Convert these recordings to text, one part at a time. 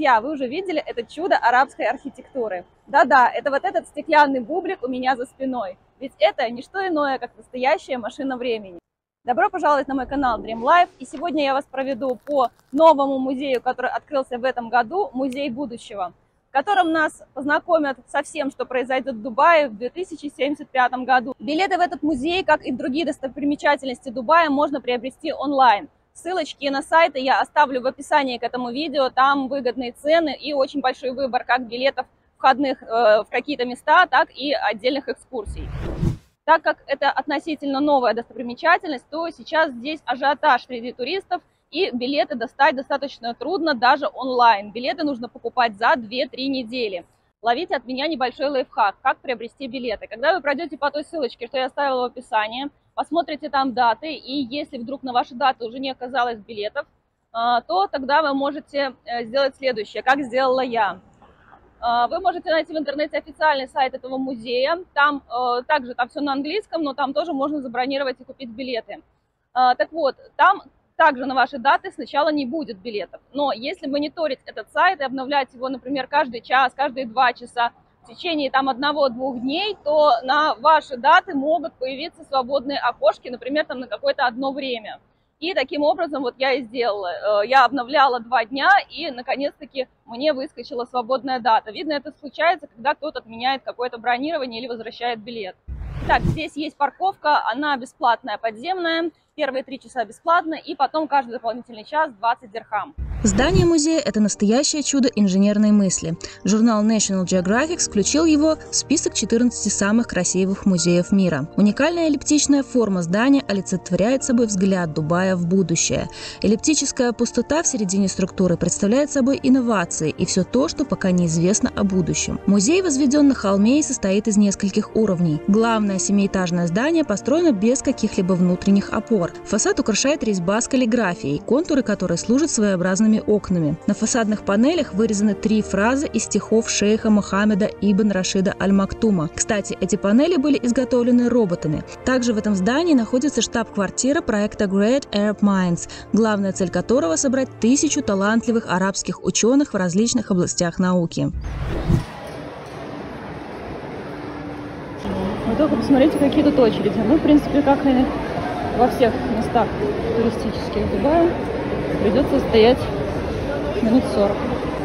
Друзья, вы уже видели это чудо арабской архитектуры. Да-да, это вот этот стеклянный бублик у меня за спиной. Ведь это не что иное, как настоящая машина времени. Добро пожаловать на мой канал Dream Life. И сегодня я вас проведу по новому музею, который открылся в этом году, Музей будущего, в котором нас познакомят со всем, что произойдет в Дубае в 2075 году. Билеты в этот музей, как и в другие достопримечательности Дубая, можно приобрести онлайн. Ссылочки на сайты я оставлю в описании к этому видео, там выгодные цены и очень большой выбор как билетов входных в какие-то места, так и отдельных экскурсий. Так как это относительно новая достопримечательность, то сейчас здесь ажиотаж среди туристов, и билеты достать достаточно трудно даже онлайн. Билеты нужно покупать за 2-3 недели. Ловите от меня небольшой лайфхак, как приобрести билеты. Когда вы пройдете по той ссылочке, что я оставила в описании, посмотрите там даты, и если вдруг на ваши даты уже не оказалось билетов, то тогда вы можете сделать следующее, как сделала я. Вы можете найти в интернете официальный сайт этого музея, там также там все на английском, но там тоже можно забронировать и купить билеты. Так вот, там также на ваши даты сначала не будет билетов, но если мониторить этот сайт и обновлять его, например, каждый час, каждые 2 часа, в течение там 1-2 дней, то на ваши даты могут появиться свободные окошки, например, там на какое-то одно время. И таким образом вот я и сделала. Я обновляла 2 дня, и наконец-таки мне выскочила свободная дата. Видно, это случается, когда кто-то отменяет какое-то бронирование или возвращает билет. Итак, здесь есть парковка, она бесплатная, подземная. Первые 3 часа бесплатно, и потом каждый дополнительный час 20 дирхам. Здание музея – это настоящее чудо инженерной мысли. Журнал National Geographic включил его в список 14 самых красивых музеев мира. Уникальная эллиптичная форма здания олицетворяет собой взгляд Дубая в будущее. Эллиптическая пустота в середине структуры представляет собой инновации и все то, что пока неизвестно о будущем. Музей возведен на холме и состоит из нескольких уровней. Главное 7-этажное здание построено без каких-либо внутренних опор. Фасад украшает резьба с каллиграфией, контуры которой служат своеобразными окнами. На фасадных панелях вырезаны 3 фразы из стихов шейха Мухаммеда ибн Рашида Аль-Мактума. Кстати, эти панели были изготовлены роботами. Также в этом здании находится штаб-квартира проекта Great Arab Minds, главная цель которого – собрать 1000 талантливых арабских ученых в различных областях науки. Вы только посмотрите, какие тут очереди. Ну, в принципе, как и во всех местах туристических Дубая, придется стоять минут 40.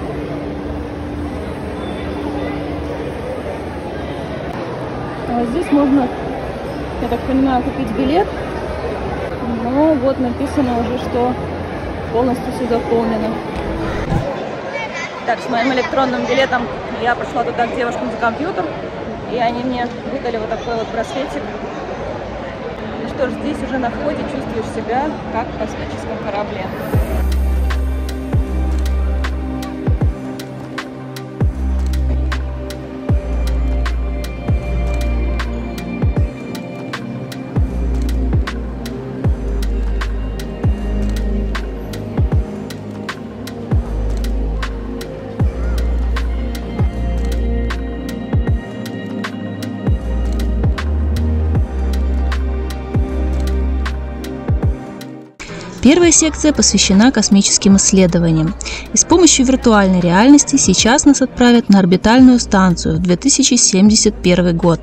А здесь можно, я так понимаю, купить билет, но вот написано уже, что полностью все заполнено. Так, с моим электронным билетом я пошла туда к девушкам за компьютер, и они мне выдали вот такой вот браслетик. Ну что ж, здесь уже на входе чувствуешь себя как в космическом корабле. Первая секция посвящена космическим исследованиям. И с помощью виртуальной реальности сейчас нас отправят на орбитальную станцию в 2071 год.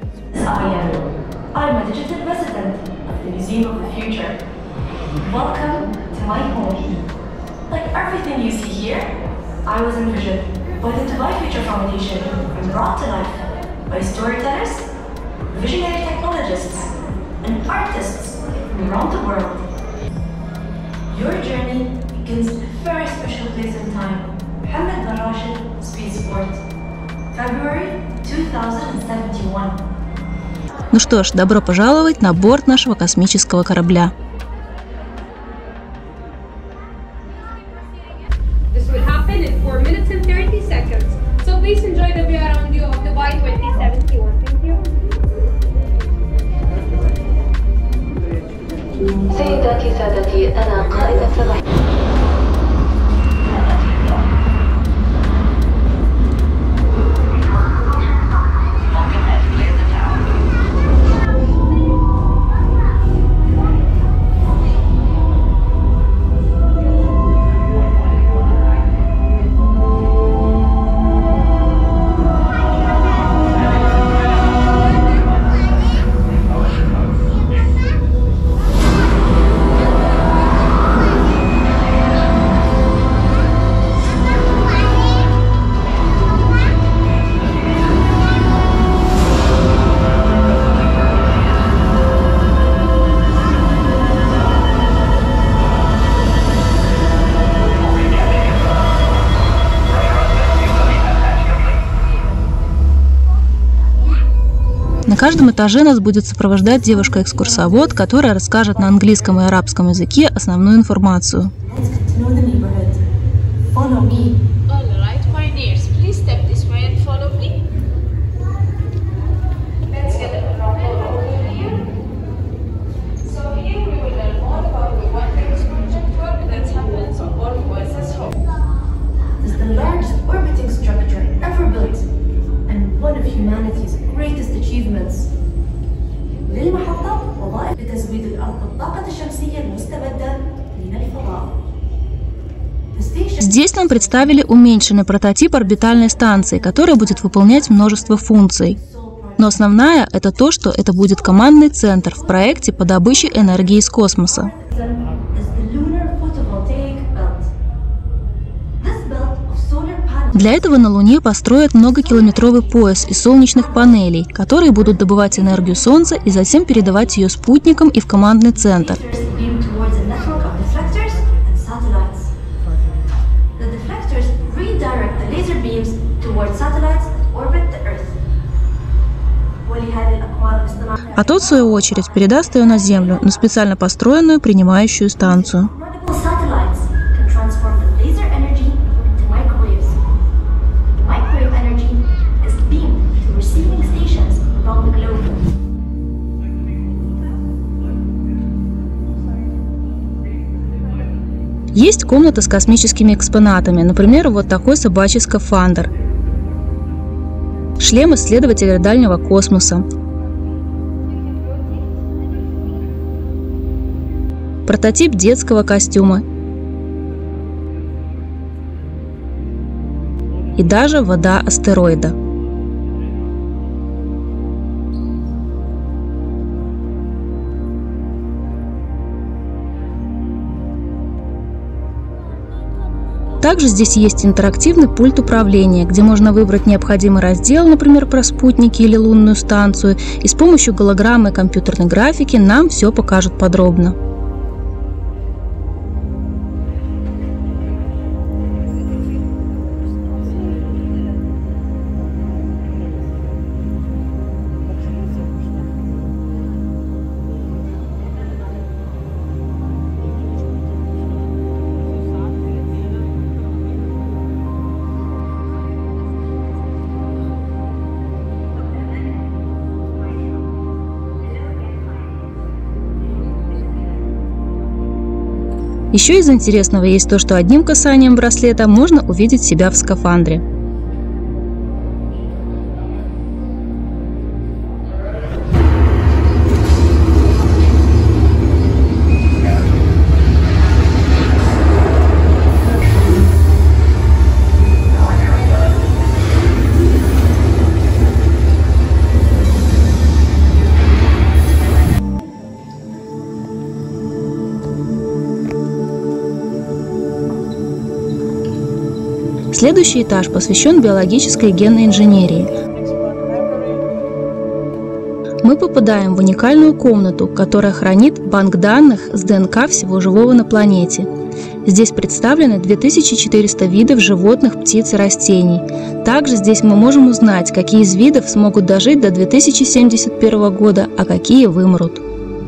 Your journey begins in a very special place in time, Mohammed bin Rashid Spaceport, February 2071. Ну что ж, добро пожаловать на борт нашего космического корабля. This will happen in 4 minutes and 30 seconds. So please enjoy the view around you of Dubai 2071. Thank you. سيداتي سادتي أنا قائدة سبح. На каждом этаже нас будет сопровождать девушка-экскурсовод, которая расскажет на английском и арабском языке основную информацию. Humanity's greatest achievements. للمحطة وظائف لتزويد الأرض بالطاقة الشمسية المستمدة من الفضاء. Здесь нам представили уменьшенный прототип орбитальной станции, которая будет выполнять множество функций. Но основная – это то, что это будет командный центр в проекте по добыче энергии из космоса. Для этого на Луне построят многокилометровый пояс из солнечных панелей, которые будут добывать энергию Солнца и затем передавать ее спутникам и в командный центр. А тот, в свою очередь, передаст ее на Землю, на специально построенную принимающую станцию. Есть комната с космическими экспонатами, например, вот такой собачий скафандр, шлем исследователя дальнего космоса, прототип детского костюма и даже вода астероида. Также здесь есть интерактивный пульт управления, где можно выбрать необходимый раздел, например, про спутники или лунную станцию, и с помощью голограммы и компьютерной графики нам все покажут подробно. Еще из интересного есть то, что одним касанием браслета можно увидеть себя в скафандре. Следующий этаж посвящен биологической и генной инженерии. Мы попадаем в уникальную комнату, которая хранит банк данных с ДНК всего живого на планете. Здесь представлены 2400 видов животных, птиц и растений. Также здесь мы можем узнать, какие из видов смогут дожить до 2071 года, а какие вымрут.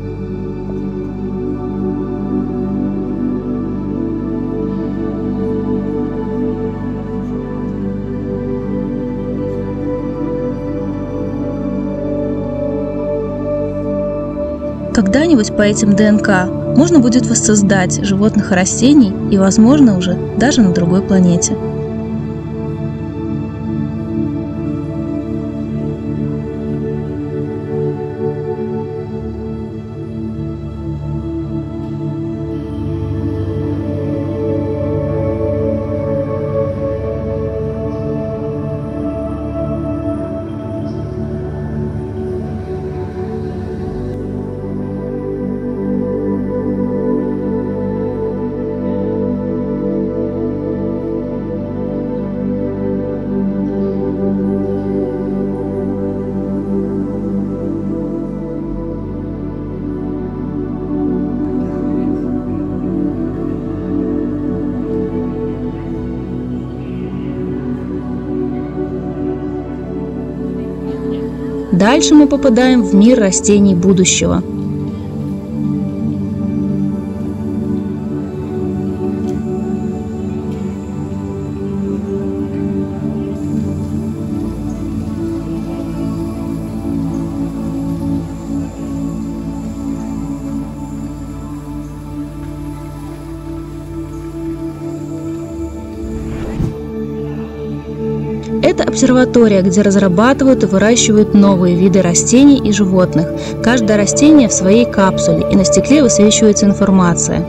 Когда-нибудь по этим ДНК можно будет воссоздать животных и растений и, возможно, уже даже на другой планете. Дальше мы попадаем в мир растений будущего. Это обсерватория, где разрабатывают и выращивают новые виды растений и животных. Каждое растение в своей капсуле, и на стекле высвечивается информация.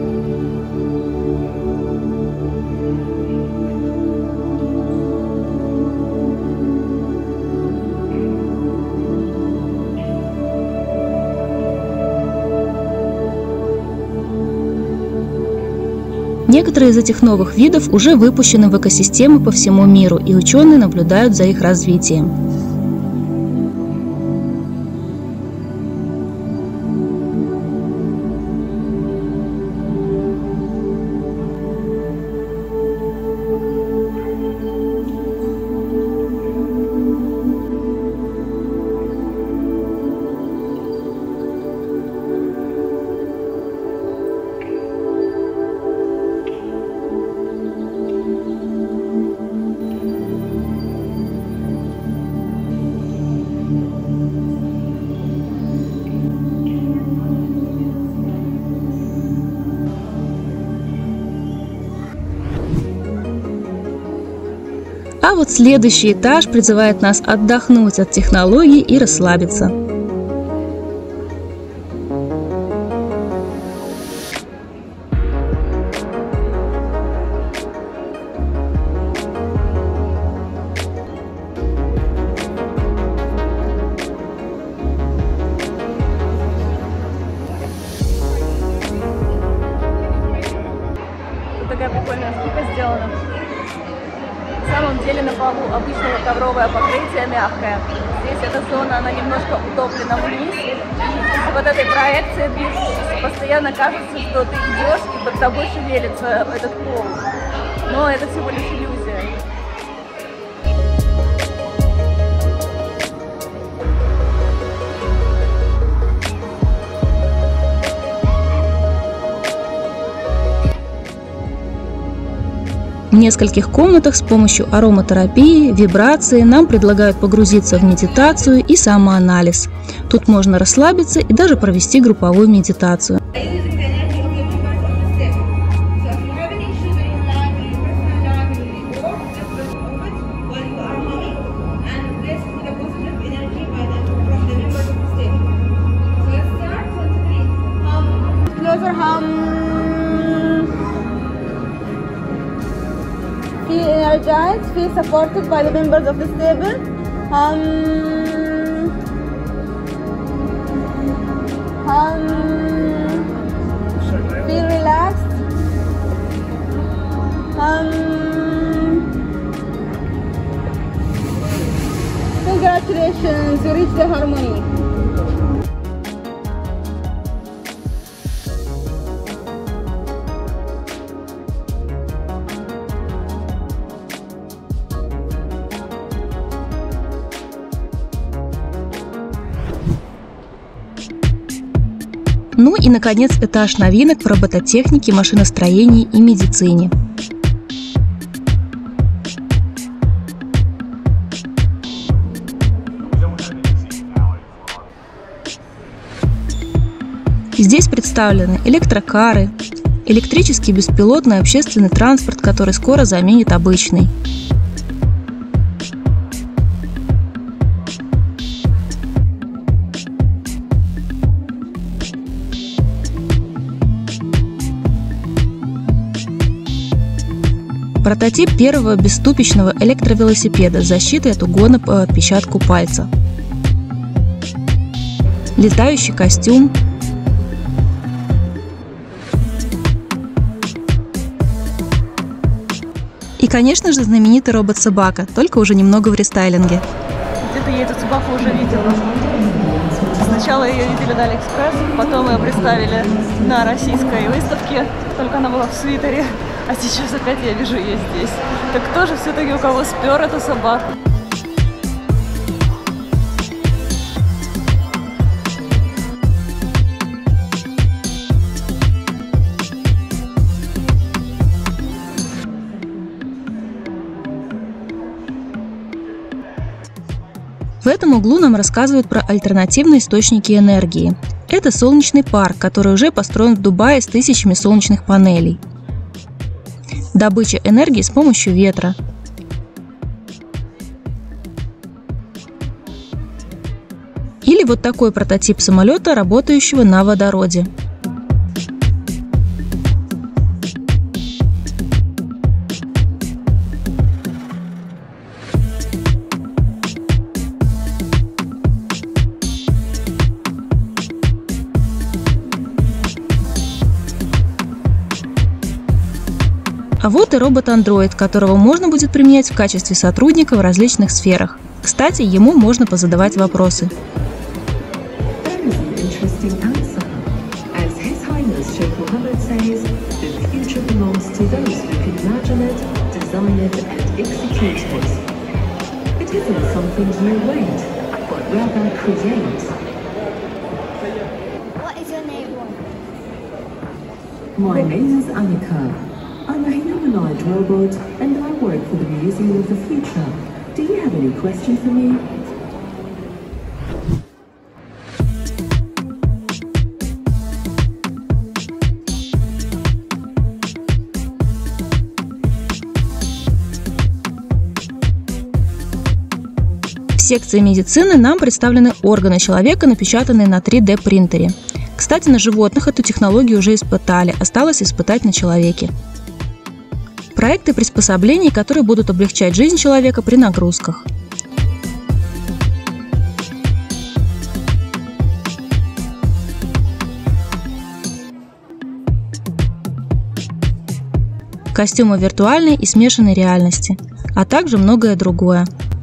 Некоторые из этих новых видов уже выпущены в экосистемы по всему миру, и ученые наблюдают за их развитием. А вот следующий этаж призывает нас отдохнуть от технологий и расслабиться. Вот такая прикольная штука сделана. На самом деле на полу обычное ковровое покрытие мягкое. Здесь эта зона, она немножко утоплена вниз. И из-за вот этой проекции движущейся постоянно кажется, что ты идешь и под тобой шевелится этот пол. Но это всего лишь иллюзия. В нескольких комнатах с помощью ароматерапии, вибрации нам предлагают погрузиться в медитацию и самоанализ. Тут можно расслабиться и даже провести групповую медитацию. Feel energized, feel supported by the members of the stable. Feel relaxed. Congratulations, you reached the harmony. Ну и, наконец, этаж новинок в робототехнике, машиностроении и медицине. Здесь представлены электрокары, электрический беспилотный общественный транспорт, который скоро заменит обычный. Прототип первого бесступичного электровелосипеда с защитой от угона по отпечатку пальца. Летающий костюм. И, конечно же, знаменитый робот-собака, только уже немного в рестайлинге. Где-то я эту собаку уже видела. Сначала ее видели на Алиэкспресс, потом ее представили на российской выставке, только она была в свитере. А сейчас опять я вижу ее здесь. Так кто же все-таки у кого спер эту собаку? этом углу нам рассказывают про альтернативные источники энергии. Это солнечный парк, который уже построен в Дубае с тысячами солнечных панелей. Добыча энергии с помощью ветра. Или вот такой прототип самолета, работающего на водороде. А вот и робот-андроид, которого можно будет применять в качестве сотрудника в различных сферах. Кстати, ему можно позадавать вопросы. My name is Annika. I'm a humanoid robot and I work for the Museum of the Future. Do you have any questions for me? В секции медицины нам представлены органы человека, напечатанные на 3D принтере. Кстати, на животных эту технологию уже испытали, осталось испытать на человеке. Проекты приспособлений, которые будут облегчать жизнь человека при нагрузках. Костюмы виртуальной и смешанной реальности, а также многое другое.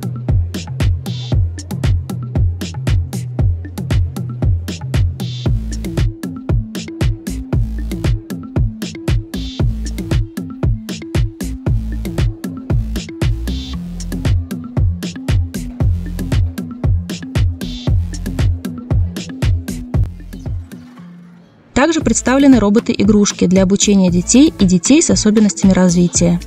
Также представлены роботы-игрушки для обучения детей и детей с особенностями развития.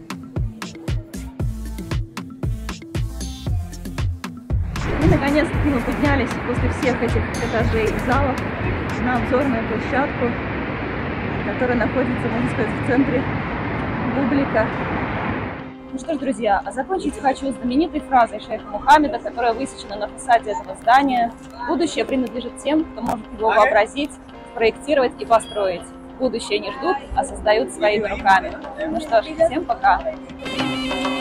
И наконец-таки мы поднялись после всех этих этажей и залов на обзорную площадку, которая находится, можно сказать, в центре Бублика. Ну что ж, друзья, а закончить хочу знаменитой фразой шейха Мухаммеда, которая высечена на фасаде этого здания. Будущее принадлежит тем, кто может его вообразить, проектировать и построить. Будущее не ждут, а создают своими руками. Ну что ж, всем пока!